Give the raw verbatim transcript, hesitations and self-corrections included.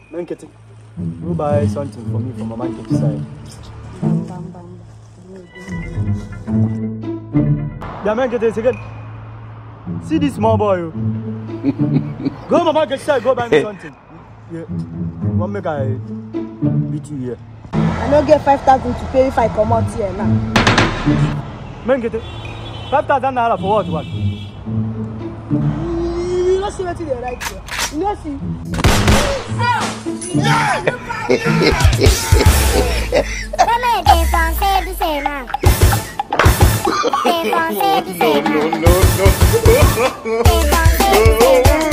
Mankete, go buy something for me from my market side. Bam, bam, bam. Yeah, Mankete, again. See this small boy. Go to my market side, go buy me something. Yeah. One make I beat you here. I don't get five thousand to pay if I come out here now. Mankete, five thousand naira for what? What? You don't see what they right here. You don't see. No, no, no, no.